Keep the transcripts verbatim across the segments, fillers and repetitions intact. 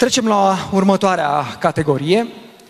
Trecem la următoarea categorie.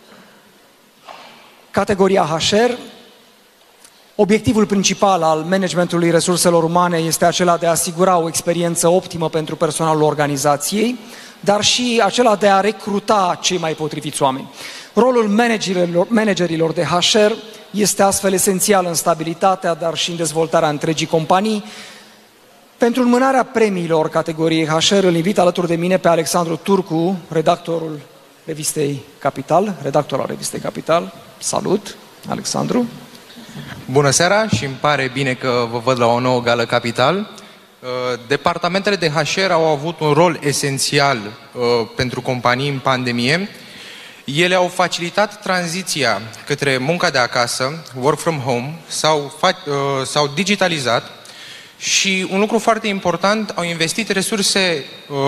Categoria H R. Obiectivul principal al managementului resurselor umane este acela de a asigura o experiență optimă pentru personalul organizației, dar și acela de a recruta cei mai potriviți oameni. Rolul managerilor, managerilor de H R este astfel esențial în stabilitatea, dar și în dezvoltarea întregii companii. Pentru înmânarea premiilor categoriei H R, îl invit alături de mine pe Alexandru Turcu, redactorul revistei Capital, redactor al revistei Capital. Salut, Alexandru! Bună seara și îmi pare bine că vă văd la o nouă gală Capital. Departamentele de H R au avut un rol esențial pentru companii în pandemie. Ele au facilitat tranziția către munca de acasă, work from home, s-au digitalizat și un lucru foarte important, au investit resurse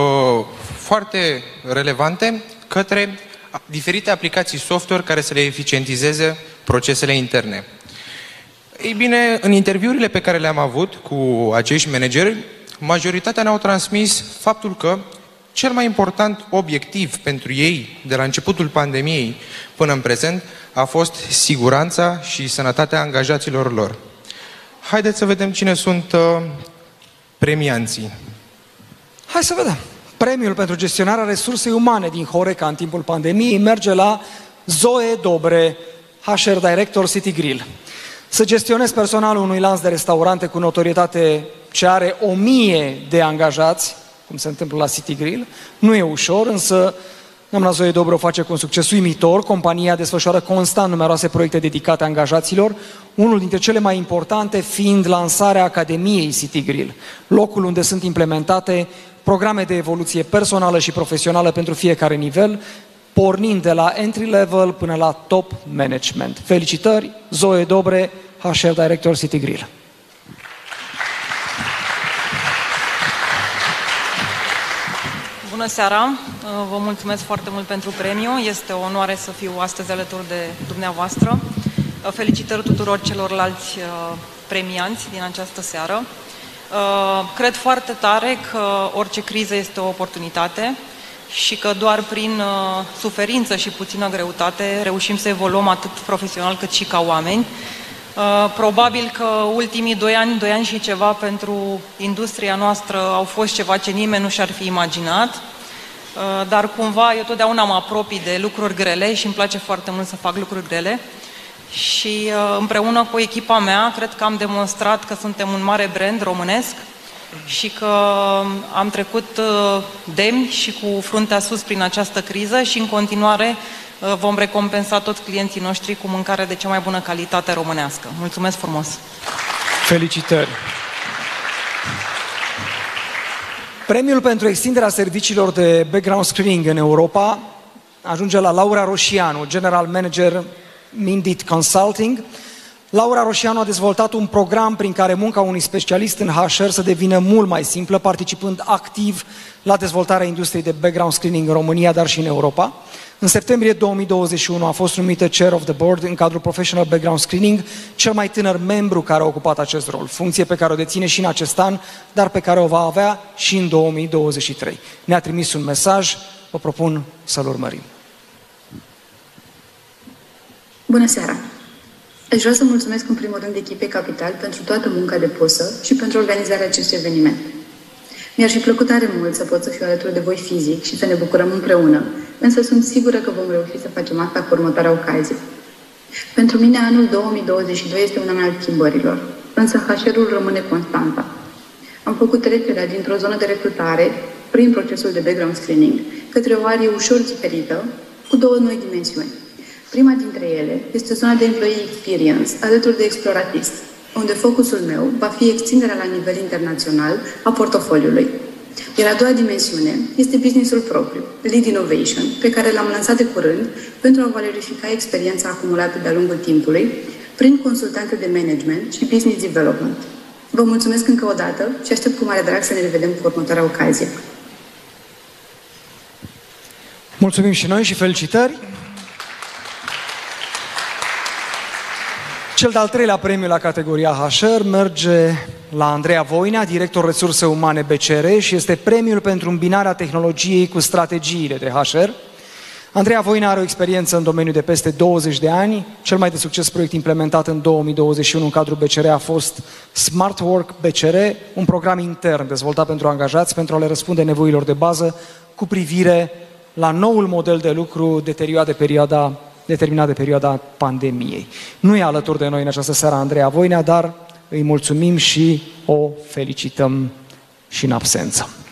foarte relevante către diferite aplicații software care să le eficientizeze procesele interne. Ei bine, în interviurile pe care le-am avut cu acești manageri, majoritatea ne-au transmis faptul că cel mai important obiectiv pentru ei, de la începutul pandemiei până în prezent, a fost siguranța și sănătatea angajaților lor. Haideți să vedem cine sunt uh, premianții. Hai să vedem. Premiul pentru gestionarea resursei umane din Horeca în timpul pandemiei merge la Zoe Dobre, H R Director City Grill. Să gestionezi personalul unui lanț de restaurante cu notorietate ce are o mie de angajați, cum se întâmplă la City Grill, nu e ușor, însă doamna Zoe Dobre o face cu un succes uimitor. Compania desfășoară constant numeroase proiecte dedicate angajaților, unul dintre cele mai importante fiind lansarea Academiei City Grill, locul unde sunt implementate programe de evoluție personală și profesională pentru fiecare nivel, pornind de la entry level până la top management. Felicitări, Zoe Dobre, H R Director City Grill. Bună seara! Vă mulțumesc foarte mult pentru premiu. Este o onoare să fiu astăzi alături de dumneavoastră. Felicitări tuturor celorlalți premianți din această seară. Cred foarte tare că orice criză este o oportunitate și că doar prin suferință și puțină greutate reușim să evoluăm atât profesional cât și ca oameni. Probabil că ultimii doi ani, doi ani și ceva pentru industria noastră au fost ceva ce nimeni nu și-ar fi imaginat, dar cumva eu totdeauna mă apropii de lucruri grele și îmi place foarte mult să fac lucruri grele și împreună cu echipa mea cred că am demonstrat că suntem un mare brand românesc și că am trecut demni și cu fruntea sus prin această criză și în continuare vom recompensa toți clienții noștri cu mâncare de cea mai bună calitate românească. Mulțumesc frumos! Felicitări! Premiul pentru extinderea serviciilor de background screening în Europa ajunge la Laura Roșianu, General Manager Mindit Consulting. Laura Roșianu a dezvoltat un program prin care munca unui specialist în H R să devină mult mai simplă, participând activ la dezvoltarea industriei de background screening în România, dar și în Europa. În septembrie două mii douăzeci și unu a fost numită Chair of the Board în cadrul Professional Background Screening, cel mai tânăr membru care a ocupat acest rol, funcție pe care o deține și în acest an, dar pe care o va avea și în două mii douăzeci și trei. Ne-a trimis un mesaj, vă propun să-l urmărim. Bună seara! Aș vrea să mulțumesc în primul rând echipei Capital pentru toată munca depusă și pentru organizarea acestui eveniment. Mi-ar fi plăcut tare mult să pot să fiu alături de voi fizic și să ne bucurăm împreună, însă sunt sigură că vom reuși să facem asta cu următoarea ocazie. Pentru mine, anul două mii douăzeci și doi este un an al schimbărilor, însă H R-ul rămâne constanta. Am făcut trecerea dintr-o zonă de recrutare, prin procesul de background screening, către o arie ușor diferită, cu două noi dimensiuni. Prima dintre ele este zona de employee experience, alături de exploratist, unde focusul meu va fi extinderea la nivel internațional a portofoliului. Iar a doua dimensiune este business-ul propriu, Lead Innovation, pe care l-am lansat de curând pentru a valorifica experiența acumulată de-a lungul timpului prin consultanță de management și business development. Vă mulțumesc încă o dată și aștept cu mare drag să ne revedem cu următoarea ocazie. Mulțumim și noi și felicitări! Cel de-al treilea premiu la categoria H R merge la Andreea Voinea, director resurse umane B C R, și este premiul pentru îmbinarea tehnologiei cu strategiile de H R. Andreea Voinea are o experiență în domeniul de peste douăzeci de ani. Cel mai de succes proiect implementat în două mii douăzeci și unu în cadrul B C R a fost Smart Work B C R, un program intern dezvoltat pentru angajați pentru a le răspunde nevoilor de bază cu privire la noul model de lucru determinat de perioada, determinat de perioada pandemiei. Nu e alături de noi în această seară Andreea Voinea, dar îi mulțumim și o felicităm și în absență.